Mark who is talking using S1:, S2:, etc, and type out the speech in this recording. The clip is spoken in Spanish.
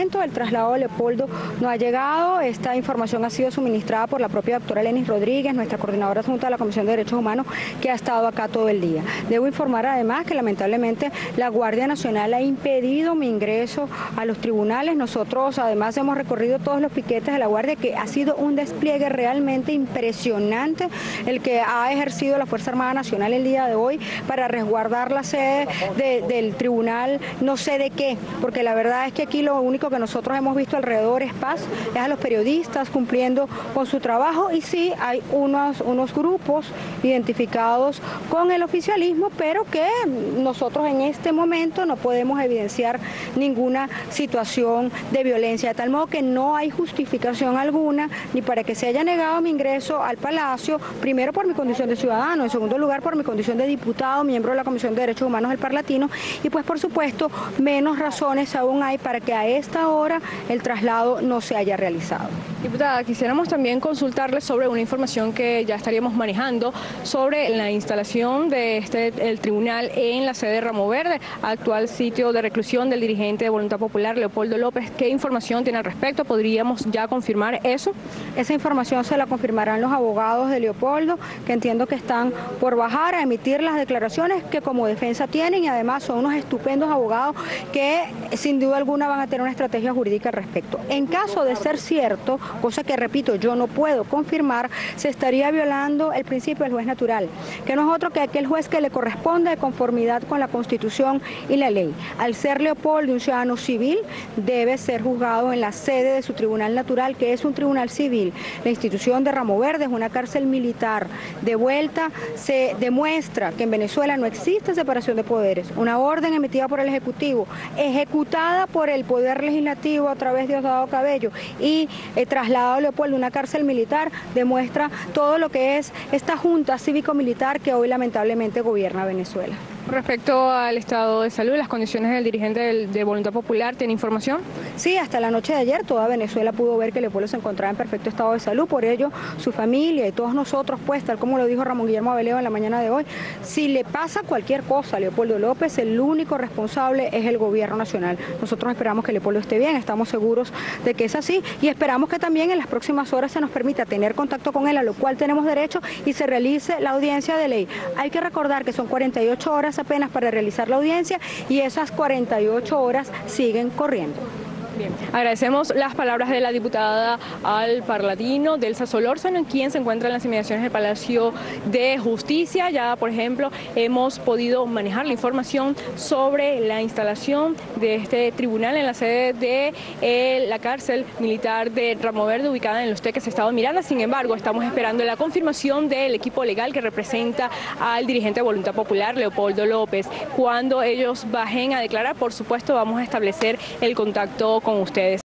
S1: momento el traslado de Leopoldo no ha llegado. Esta información ha sido suministrada por la propia doctora Lenis Rodríguez, nuestra coordinadora adjunta de la Comisión de Derechos Humanos, que ha estado acá todo el día. Debo informar además que lamentablemente la Guardia Nacional ha impedido mi ingreso a los tribunales. Nosotros además hemos recorrido todos los piquetes de la Guardia, que ha sido un despliegue realmente impresionante el que ha ejercido la Fuerza Armada Nacional el día de hoy para resguardar la sede del tribunal, no sé de qué, porque la verdad es que aquí lo único que nosotros hemos visto alrededor es paz, es a los periodistas cumpliendo con su trabajo, y sí hay unos grupos identificados con el oficialismo, pero que nosotros en este momento no podemos evidenciar ninguna situación de violencia, de tal modo que no hay justificación alguna ni para que se haya negado mi ingreso al Palacio, primero por mi condición de ciudadano, en segundo lugar por mi condición de diputado, miembro de la Comisión de Derechos Humanos del Parlatino, y pues por supuesto menos razones aún hay para que a esta hora el traslado no se haya realizado.
S2: Diputada, quisiéramos también consultarle sobre una información que ya estaríamos manejando sobre la instalación de el tribunal en la sede de Ramo Verde, actual sitio de reclusión del dirigente de Voluntad Popular, Leopoldo López. ¿Qué información tiene al respecto? ¿Podríamos ya confirmar eso?
S1: Esa información se la confirmarán los abogados de Leopoldo, que entiendo que están por bajar a emitir las declaraciones que como defensa tienen, y además son unos estupendos abogados que sin duda alguna van a tener una estrategia jurídica al respecto. En caso de ser cierto, cosa que repito, yo no puedo confirmar, se estaría violando el principio del juez natural, que no es otro que aquel juez que le corresponde de conformidad con la Constitución y la ley. Al ser Leopoldo un ciudadano civil, debe ser juzgado en la sede de su tribunal natural, que es un tribunal civil. La institución de Ramo Verde es una cárcel militar. De vuelta, se demuestra que en Venezuela no existe separación de poderes. Una orden emitida por el Ejecutivo, ejecutada por el Poder Legislativo a través de Diosdado Cabello y trasladado a Leopoldo a una cárcel militar, demuestra todo lo que es esta junta cívico-militar que hoy lamentablemente gobierna Venezuela.
S2: Respecto al estado de salud, las condiciones del dirigente de Voluntad Popular, ¿tiene información?
S1: Sí, hasta la noche de ayer toda Venezuela pudo ver que Leopoldo se encontraba en perfecto estado de salud, por ello su familia y todos nosotros, pues tal como lo dijo Ramón Guillermo Abeleo en la mañana de hoy, si le pasa cualquier cosa a Leopoldo López, el único responsable es el gobierno nacional. Nosotros esperamos que Leopoldo esté bien, estamos seguros de que es así, y esperamos que también en las próximas horas se nos permita tener contacto con él, a lo cual tenemos derecho, y se realice la audiencia de ley. Hay que recordar que son 48 horas apenas para realizar la audiencia, y esas 48 horas siguen corriendo.
S2: Bien, agradecemos las palabras de la diputada al Parlatino, Delsa Solórzano, quien se encuentra en las inmediaciones del Palacio de Justicia. Ya, por ejemplo, hemos podido manejar la información sobre la instalación de este tribunal en la sede de la cárcel militar de Ramo Verde, ubicada en Los Teques, Estado Miranda. Sin embargo, estamos esperando la confirmación del equipo legal que representa al dirigente de Voluntad Popular, Leopoldo López. Cuando ellos bajen a declarar, por supuesto, vamos a establecer el contacto con ustedes.